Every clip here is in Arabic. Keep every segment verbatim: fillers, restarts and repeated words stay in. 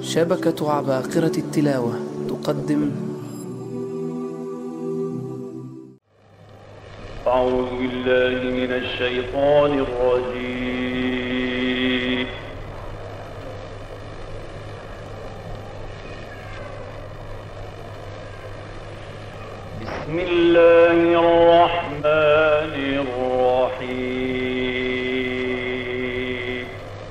شبكة عباقرة التلاوة تقدم. أعوذ بالله من الشيطان الرجيم. بسم الله الرحمن الرحيم.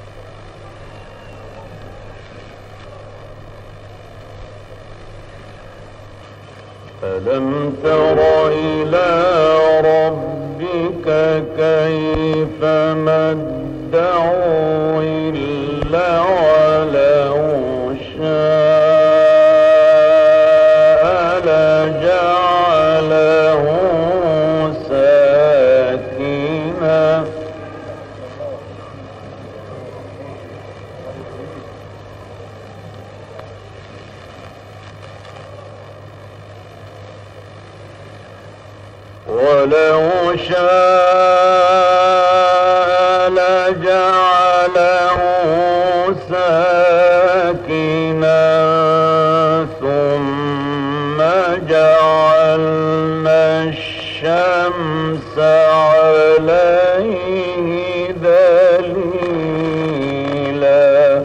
ألم تر إلى ربك كيف مد إلا ولو شاء لجعله ساكنا ولو شاء لجعله ساكنا ثم جعلنا الشمس عليه دليلا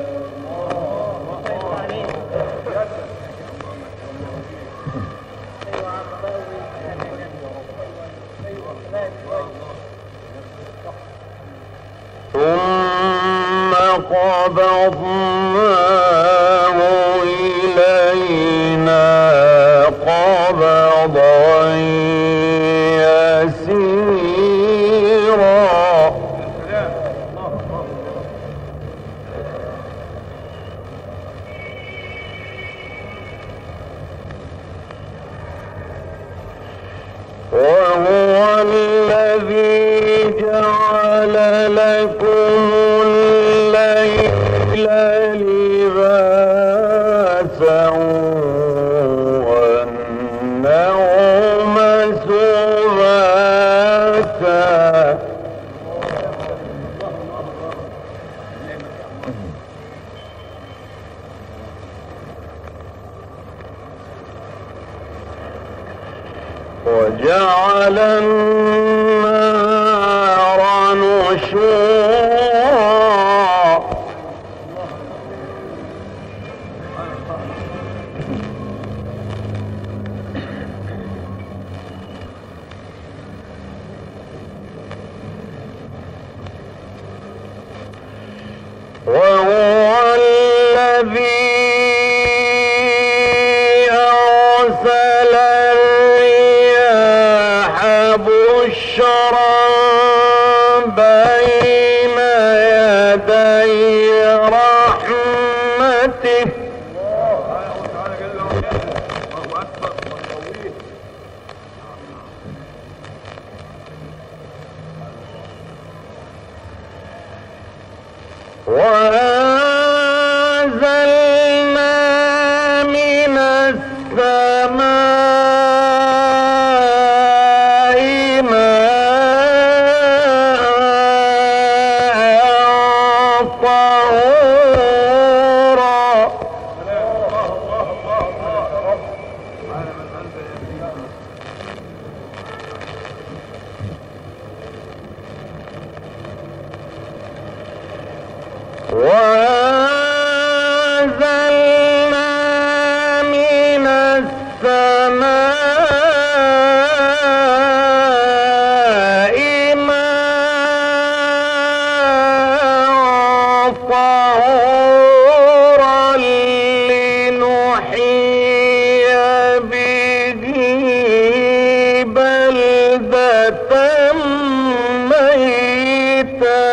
ثم قبضناه إلينا قبضا يسيرا وهو الذي جعل لكم الليل لباسا والنوم سباتا وجعل النار نشورا وهو الذي أرسل الرياح بشرا بين يدي رحمته وأنزلنا من السماء ماء طهورا وأنزلنا من السماء ماء طهورا لنحيي به بلدة ميتا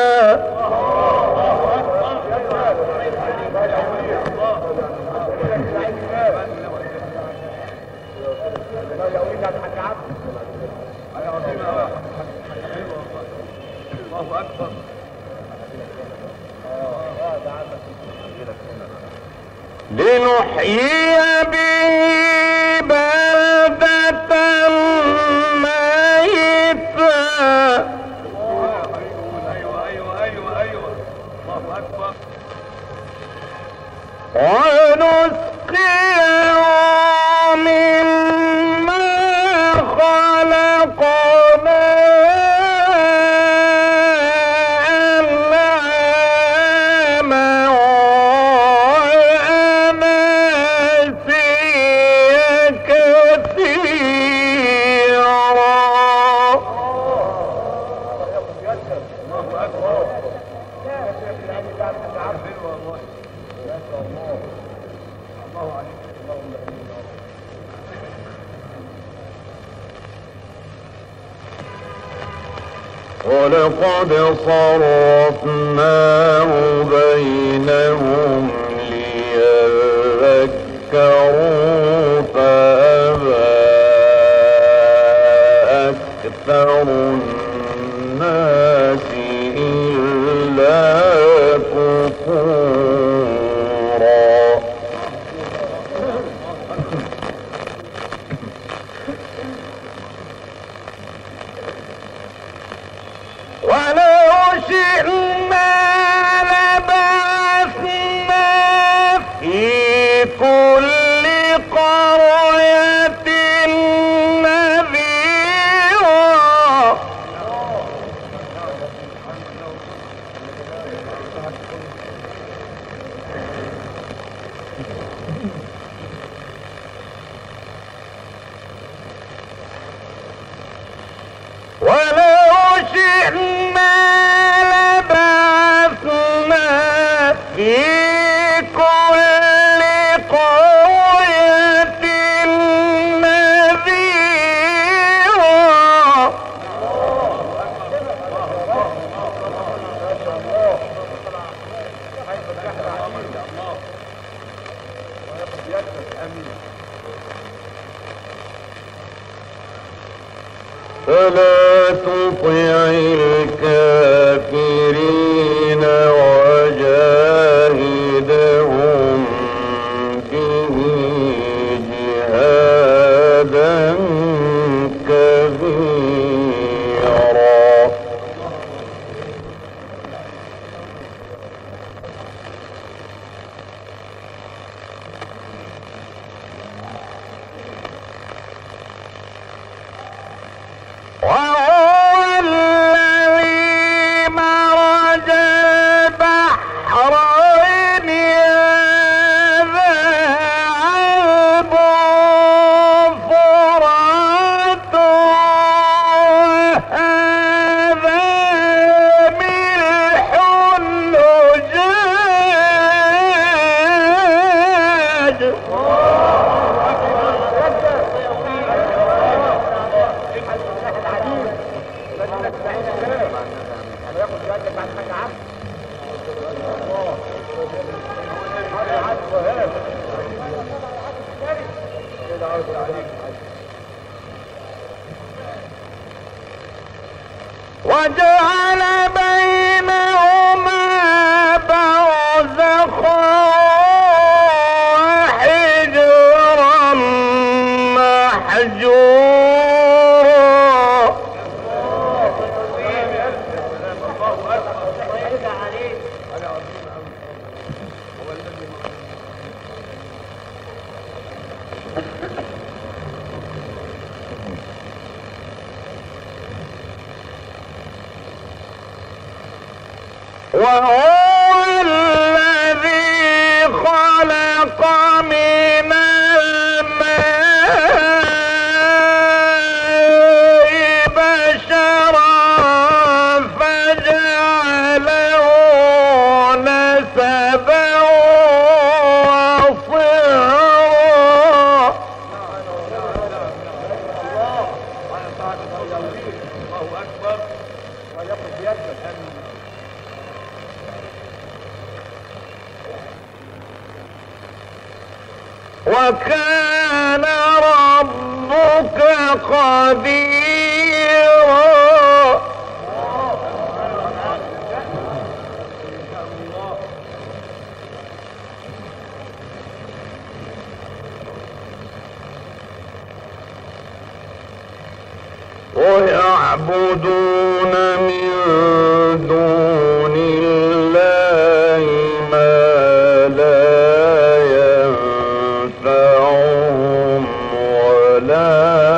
لنحيي به بلدة ميتا. ايوه ايوه ايوه ايوه الله اكبر. ولقد صرفناه بينهم ليذكروا فأبى أكثر الناس إلا كفورا. ولو شئنا لبعثنا في كل قرية نذيرا. ولو شئنا لبعثنا في كل قرية نذيرا. فلا تطع الكافرين وجاهدهم به جهادا كبيرا. وهو الذي مرج البحرين هذا عذب فرات وهذا ملح أجاج. وجعل بينهما برزخا وحجرا محجورا. وهو الذي خلق من الماء بشرا فجعله نسبا وصهرا. وكان ربك قديرا. ويعبدون من دون الله ما لا ينفعهم ولا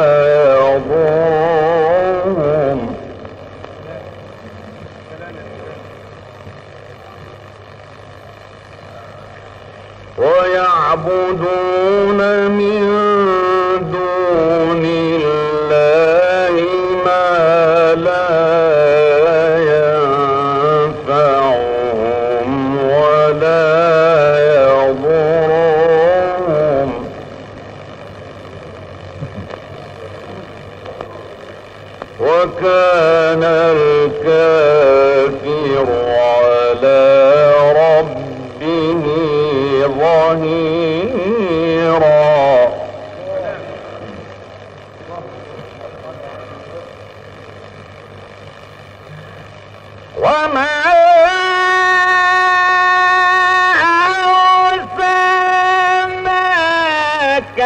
يضرهم. ويعبدون من دون الله ما لا ينفعهم على ربه ظهيرا. وما أرسلناك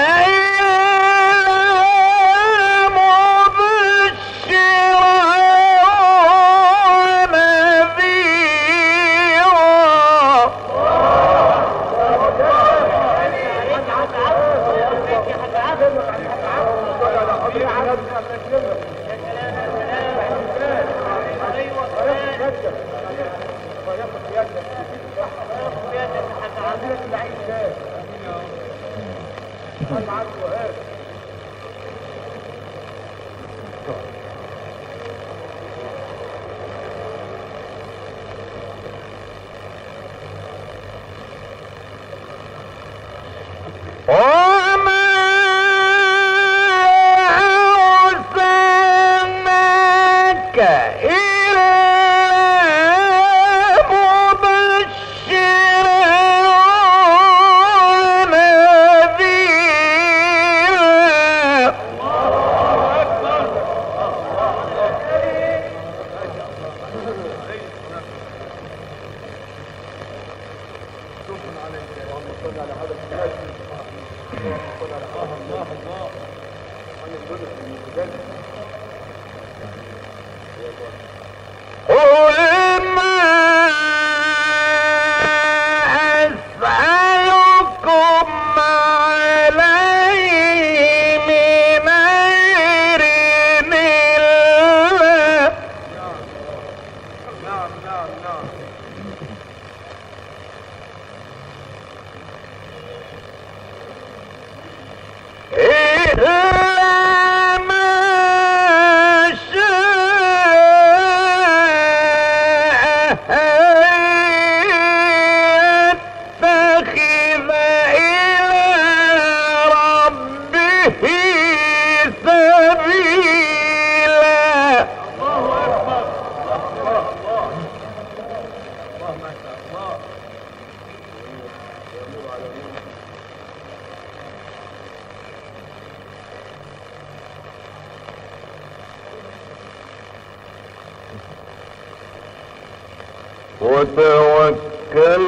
وتوكل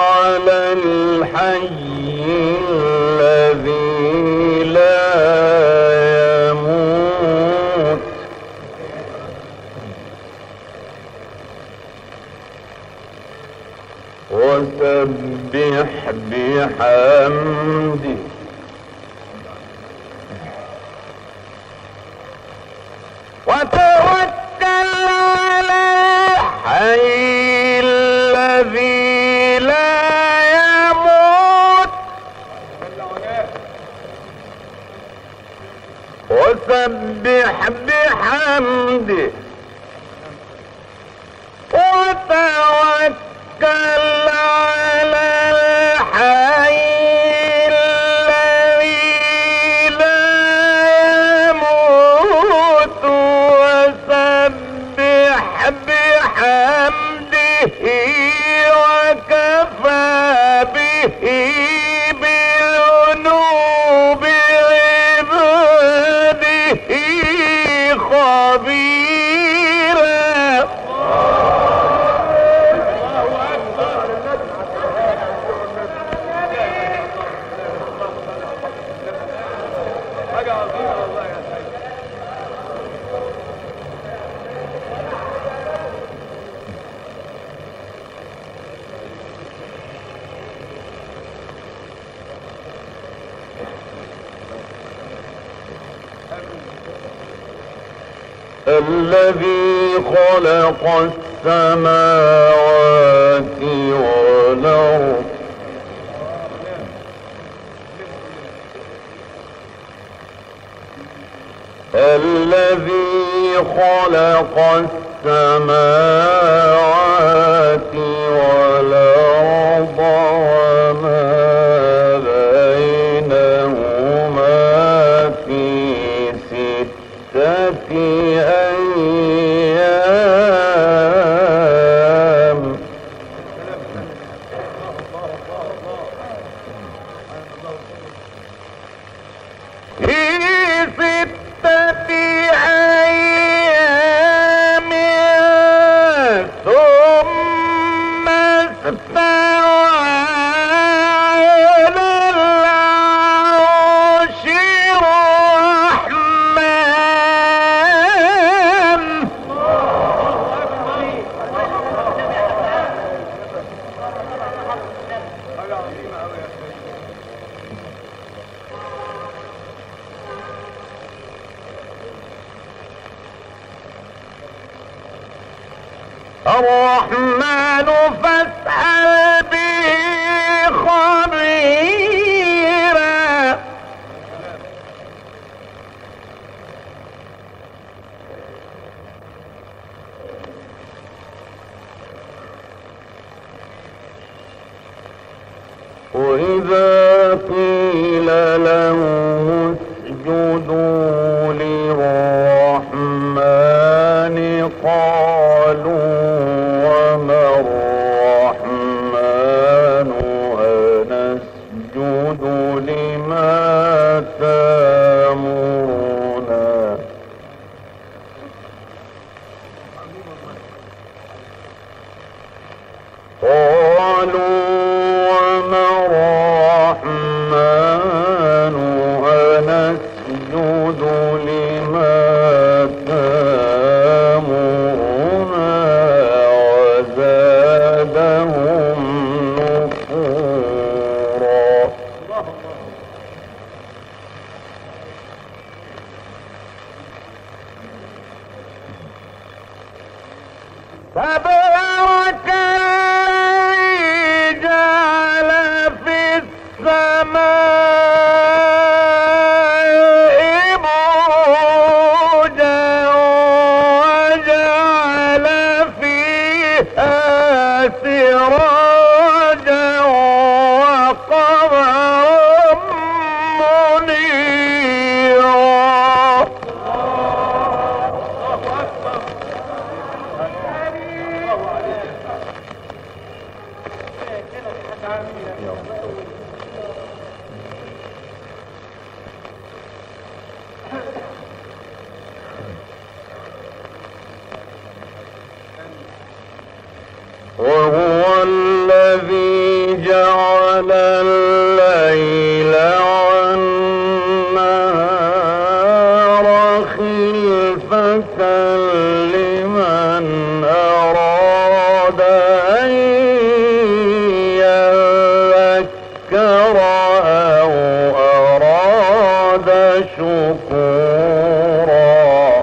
على الحي الذي لا يموت وسبح بحمده وتوكل على الحي الذي لا يموت وسبح بحمده وتوكل على الحي الذي لا يموت وسبح بحمده وكفى به بذنوب عباده خبيرا. الذي خلق السماوات والأرض الذي خلق السماوات والأرض وما بينهما في ستة أيام الرحمن فاسأل به خبيرا وإذا قيل له اسجدوا للرحمن قالوا وما الرحمن أنسجد لما تأمرنا قالوا وما الرحمن أنسجد لما تأمرنا وزادهم نفورا تبارك الذي جعل في السماء بروجا وجعل فيها سراجا وقمرا منيرا وهو الذي جعل الليل والنهار خلفة لمن أراد أن يذكر أو أراد شكورا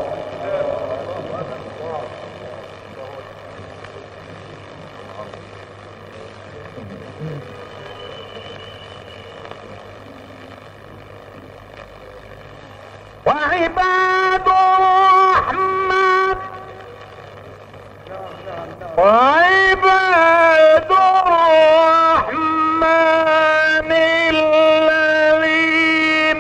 وعباد الرحمن وعباد الرحمن الذين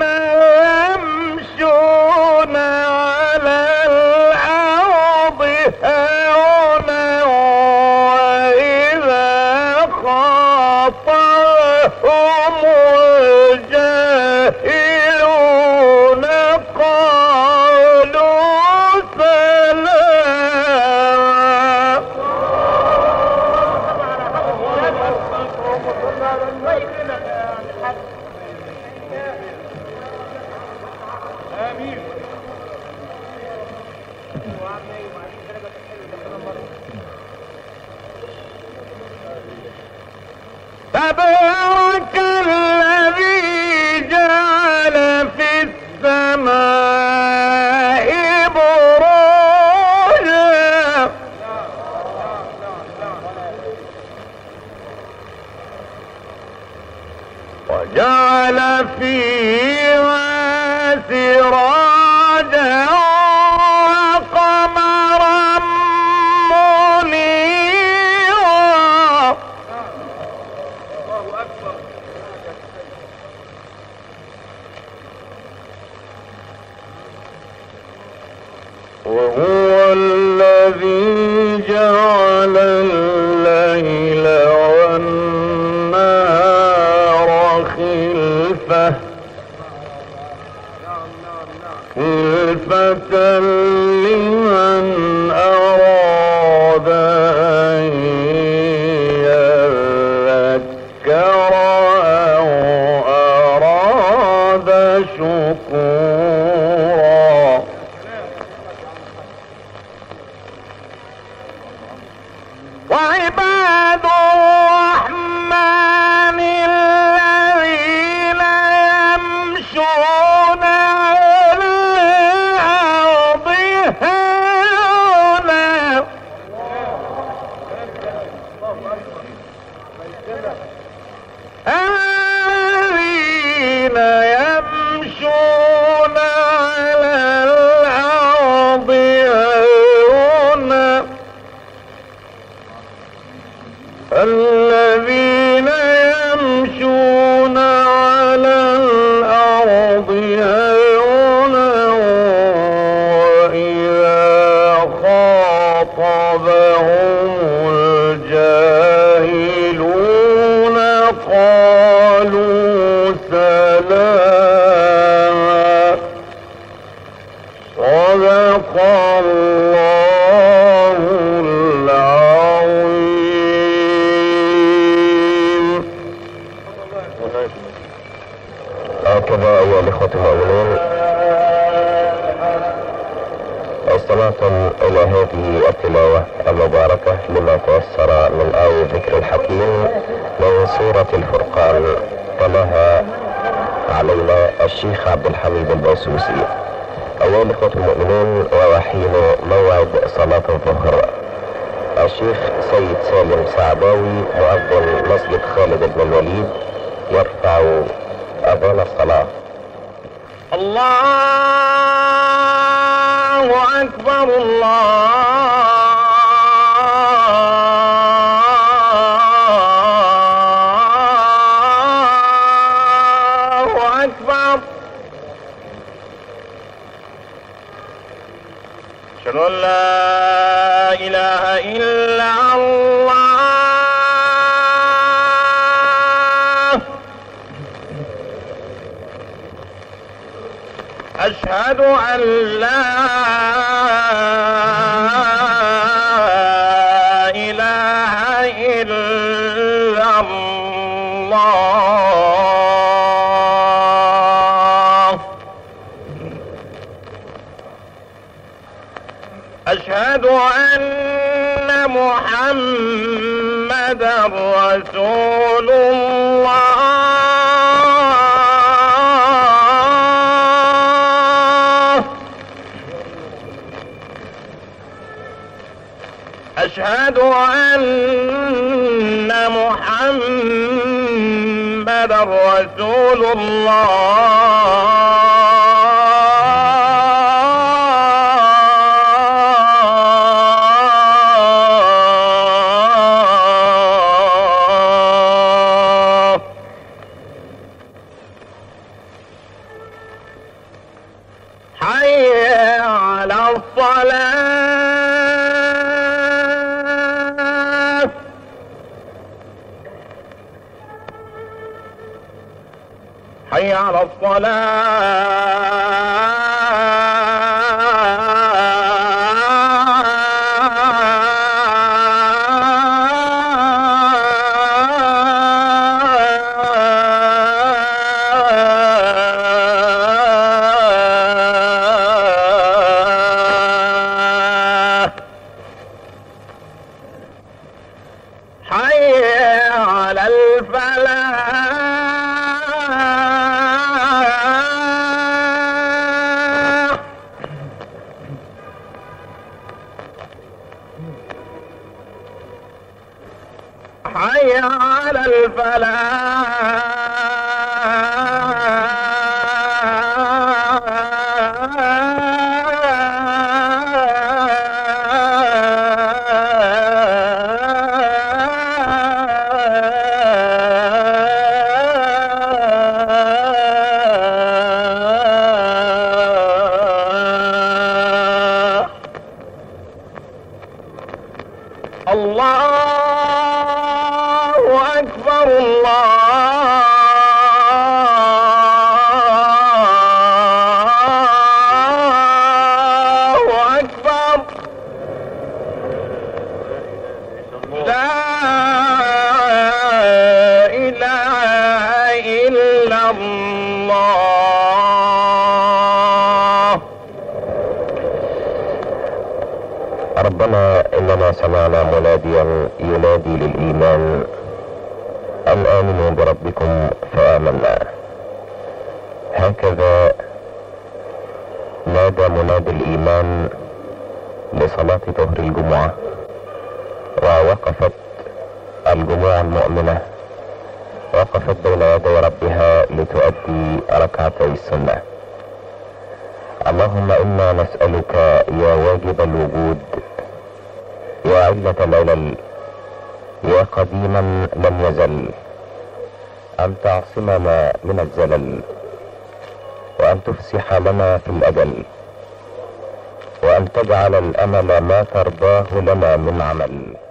يمشون على الأرض هونا وإذا خاطبهم الجاهلون قالوا سلاما تبارك الذي جعل في السماء بروجا وجعل فيها سراجا وقمرا منيرا وهو الذي جعل الليل والنهار خلفة الذين يمشون على الأرض هونا الذين يمشون على الأرض هونا وإذا خاطبهم الجاهلون قالوا سلاما صدق الله العظيم. هكذا أيها الإخوة المؤمنون استمعتم إلى هذه التلاوة المباركة لما تيسر من آية ذكر الحكيم من سورة الفرقان، تلاها علينا الشيخ عبد الحميد الباسوسي. أيها الإخوة المؤمنون، وحين موعد صلاة الظهر الشيخ سيد سالم سعداوي مؤذن مسجد خالد بن الوليد يرفع أذان الصلاة. الله أكبر الله أكبر. أشهد أن لا إله إلا الله أشهد أن لا إله إلا الله أشهد أن محمدا رسول الله أشهد أن محمدا رسول الله حي على الصلاة حي على الصلاة حي على الفلاح حي على الفلاح. الله أكبر الله أكبر. لا إله إلا الله. ربنا إننا سمعنا مناديا ينادي للإيمان أن آمنوا بربكم فآمنا. هكذا نادى منادي الإيمان لصلاة ظهر الجمعة، ووقفت الجموع المؤمنة وقفت بين يدي ربها لتؤدي ركعتي السنة. اللهم إنا نسألك يا واجب الوجود، يا علة العلل، يا قديما لم يزل، أن تعصمنا من الزلل، وأن تفسح لنا في الأجل، وأن تجعل الأمل ما ترضاه لنا من عمل.